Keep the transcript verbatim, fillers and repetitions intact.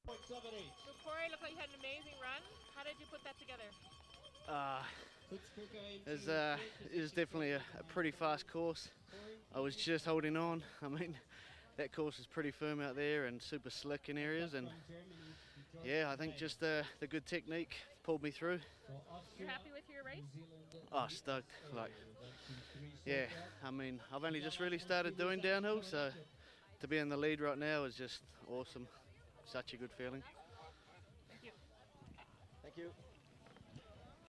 So Corey, looked like you had an amazing run. How did you put that together? Uh, it, was, uh, it was definitely a, a pretty fast course. I was just holding on. I mean, that course is pretty firm out there and super slick in areas, and yeah, I think just the, the good technique pulled me through. You're happy with your race? Oh, stoked. Like, yeah, I mean, I've only just really started doing downhill, so to be in the lead right now is just awesome. Such a good feeling. Thank you. Thank you.